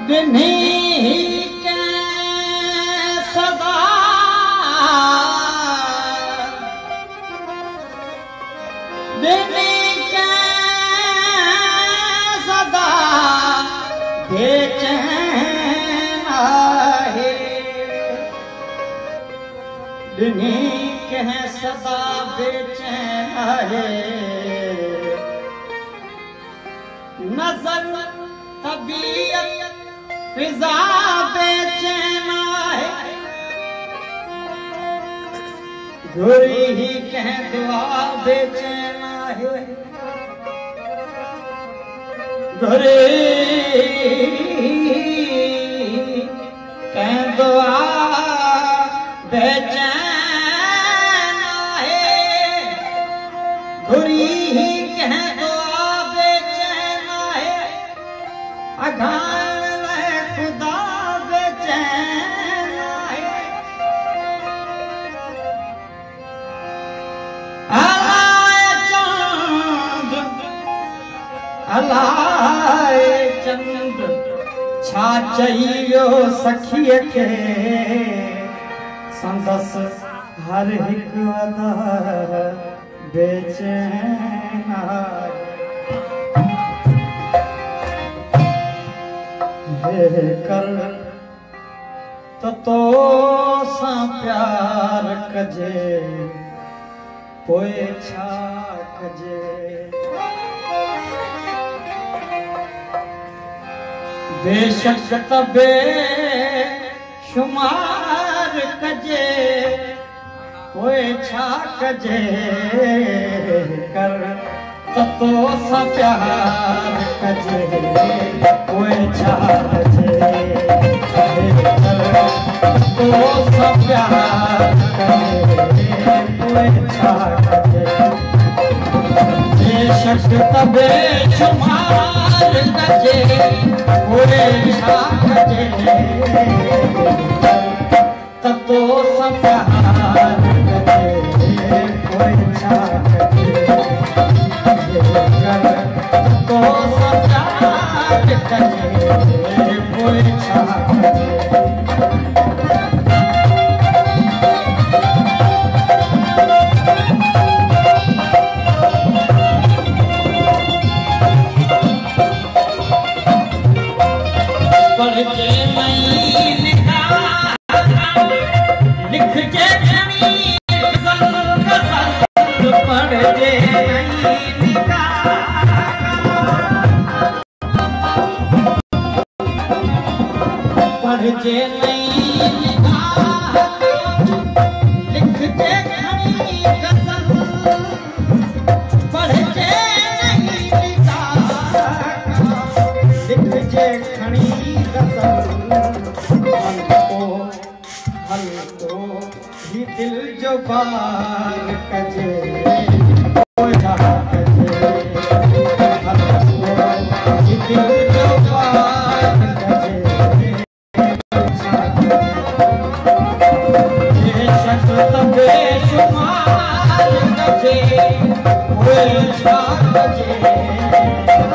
नहीं के सदा नहीं के सदा बेचैन है नहीं के सदा बेचैन है नजर तबीयत फिजा बेचैन है घुरी ही कह दुआ बेचैन है घुरी कह दुआ बेचैन है घुरी ही कह दुआ बेचैन है अघान खुदा बेचैन है अलाए चंद छा चइयो सखीअ खे संदस हर हिकु अदा बेचैन है कर तो सां प्यार कजे पोए छा कजे बेशक तबे शुमार कजे पोए छा कजे कर तो सां प्यार कजे पोए छा कजे कर तो सां प्यार कजे पोए छा कजे बेशक तबे शुमार कजे पोए छा कजे तो सां प्यार कजे पोए छा कजे तो सां प्यार कजे पोए छा कजे पढ़जे नहीं निगाह लिखजे खड़ी गज़ल पढ़जे नहीं निगाह लिखजे खड़ी गज़ल हल्को ही दिल जो बार कजे पोया कजे हल्को ही दिल जो बार कजे बेशुमार कजे पोए छा कजे